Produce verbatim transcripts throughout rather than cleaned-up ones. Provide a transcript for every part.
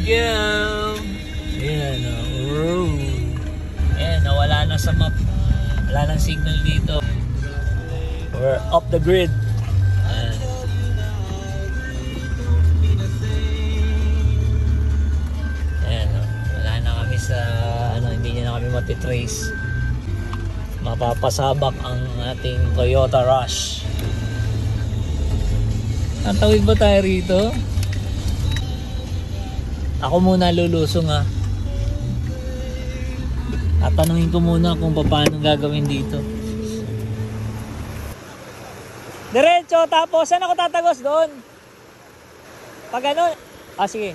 go! Ayan o. Oh. Ayan, nawala na sa map. Wala nang signal dito. We're off the grid. Ayan. Ayan o. Wala na kami sa, ano, hindi niya na kami matitrace. Mapapasabak ang ating Toyota Rush. Tatawid ba tayo rito? Ako muna lulusong ha. Tatanungin ko muna kung paano gagawin dito. Diretso, tapos saan ako tatagos doon? Pag ano? Ah, sige.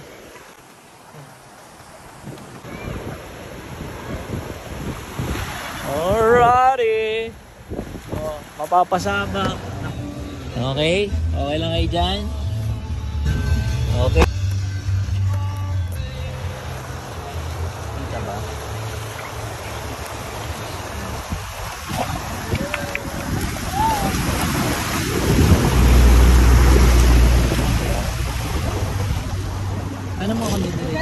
Alrighty. Oh, mapapasabak. Okay? Okay lang kayo dyan? Okay. Kita ba? Ano mo kami dito?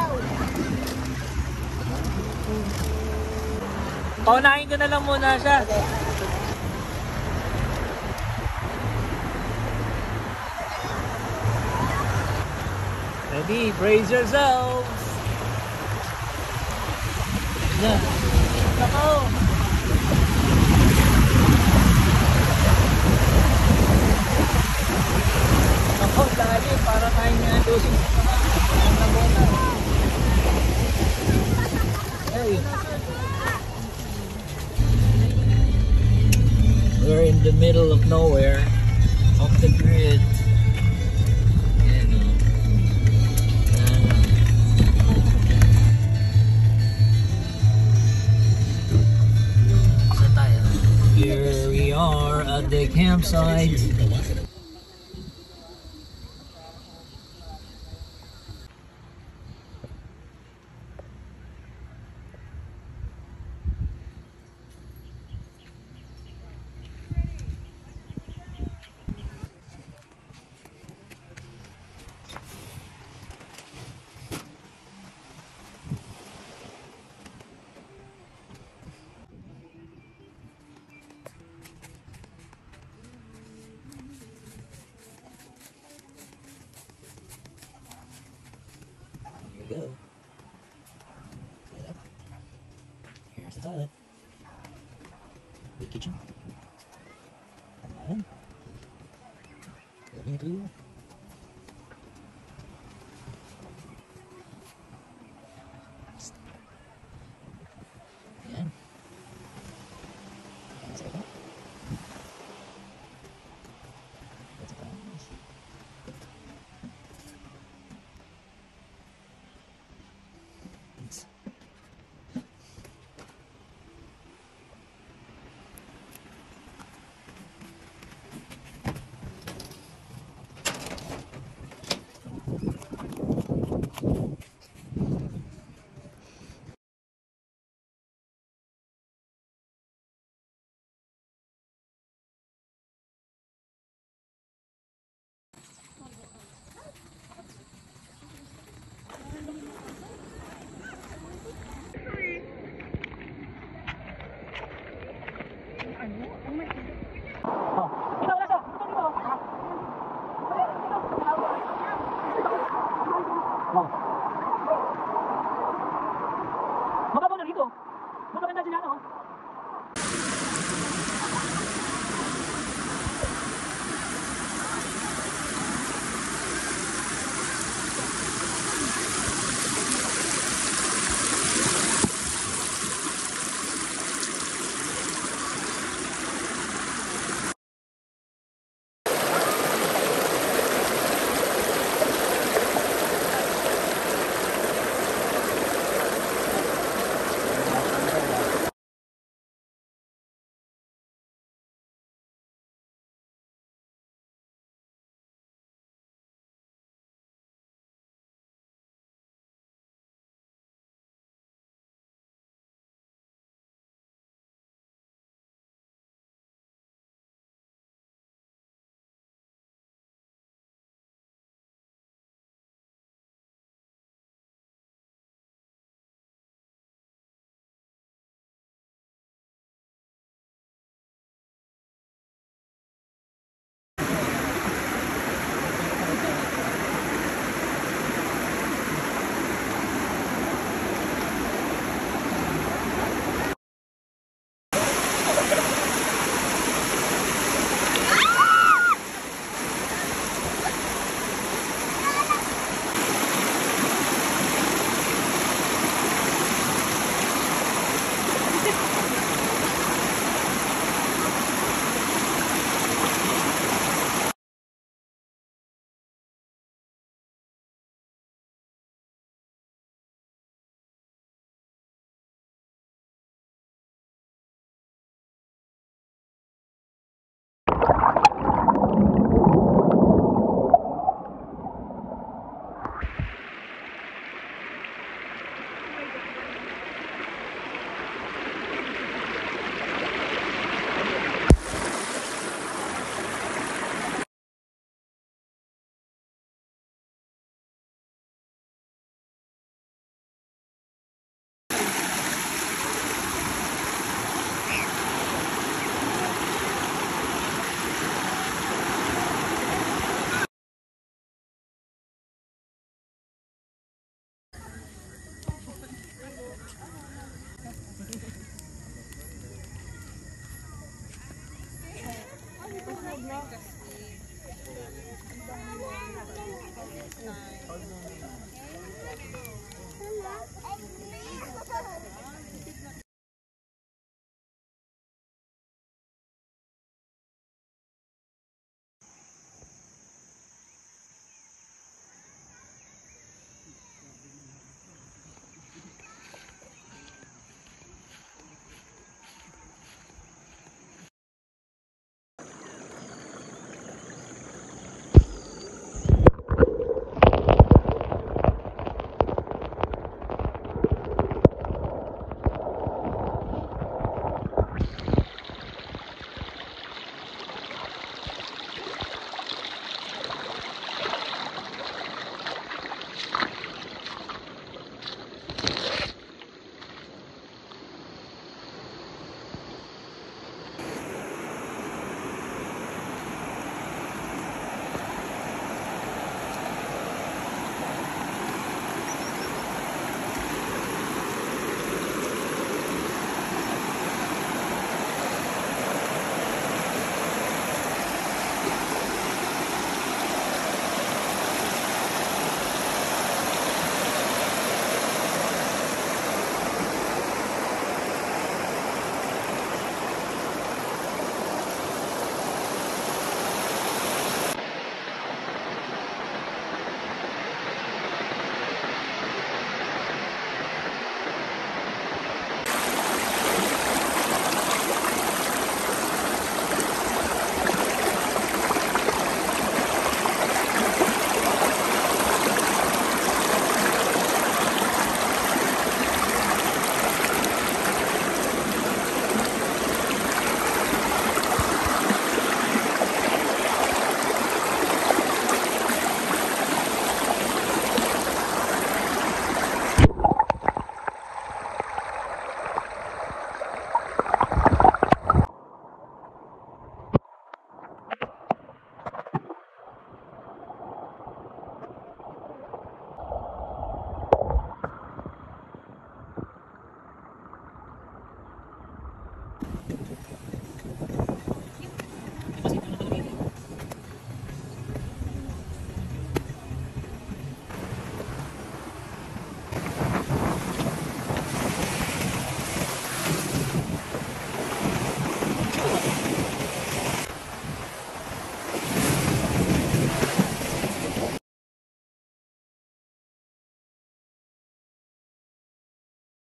Paunahin ko na lang muna siya. Ready? Brace yourselves! Yan. Ako! Ako, lagi para tayo nga dosing ang nabota. Hey! We're in the middle of nowhere, off the grid. Here we are at the campsite. Go. Get up. Here's the toilet. The kitchen. Ayan. Galing ito yun.